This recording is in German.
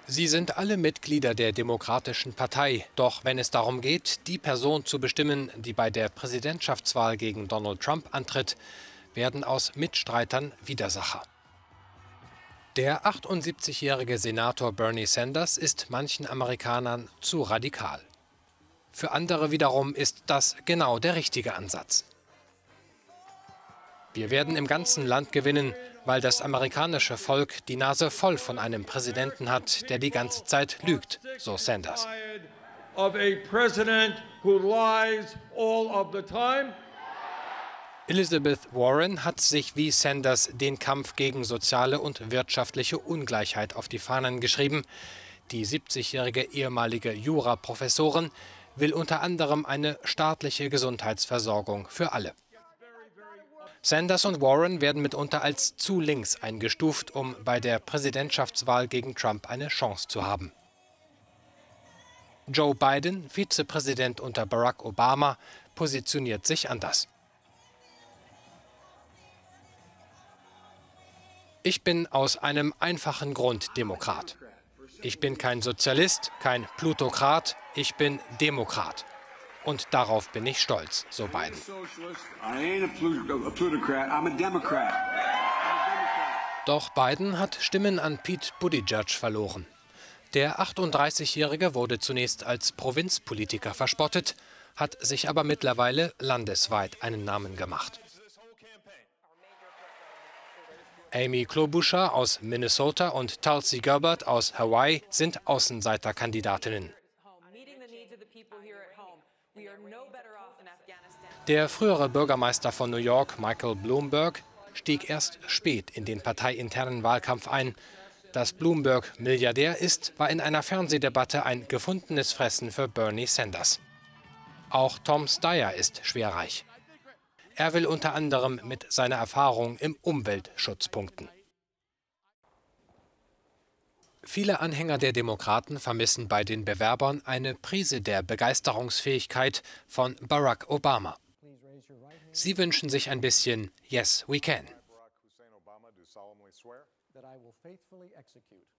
Sie sind alle Mitglieder der Demokratischen Partei. Doch wenn es darum geht, die Person zu bestimmen, die bei der Präsidentschaftswahl gegen Donald Trump antritt, werden aus Mitstreitern Widersacher. Der 78-jährige Senator Bernie Sanders ist manchen Amerikanern zu radikal. Für andere wiederum ist das genau der richtige Ansatz. Wir werden im ganzen Land gewinnen, weil das amerikanische Volk die Nase voll von einem Präsidenten hat, der die ganze Zeit lügt, so Sanders. Elizabeth Warren hat sich wie Sanders den Kampf gegen soziale und wirtschaftliche Ungleichheit auf die Fahnen geschrieben. Die 70-jährige ehemalige Juraprofessorin will unter anderem eine staatliche Gesundheitsversorgung für alle. Sanders und Warren werden mitunter als zu links eingestuft, um bei der Präsidentschaftswahl gegen Trump eine Chance zu haben. Joe Biden, Vizepräsident unter Barack Obama, positioniert sich anders. Ich bin aus einem einfachen Grund Demokrat. Ich bin kein Sozialist, kein Plutokrat, ich bin Demokrat. Und darauf bin ich stolz, so Biden. Doch Biden hat Stimmen an Pete Buttigieg verloren. Der 38-Jährige wurde zunächst als Provinzpolitiker verspottet, hat sich aber mittlerweile landesweit einen Namen gemacht. Amy Klobuchar aus Minnesota und Tulsi Gabbard aus Hawaii sind Außenseiterkandidatinnen. Der frühere Bürgermeister von New York, Michael Bloomberg, stieg erst spät in den parteiinternen Wahlkampf ein. Dass Bloomberg Milliardär ist, war in einer Fernsehdebatte ein gefundenes Fressen für Bernie Sanders. Auch Tom Steyer ist schwerreich. Er will unter anderem mit seiner Erfahrung im Umweltschutz punkten. Viele Anhänger der Demokraten vermissen bei den Bewerbern eine Prise der Begeisterungsfähigkeit von Barack Obama. Sie wünschen sich ein bisschen Yes, we can.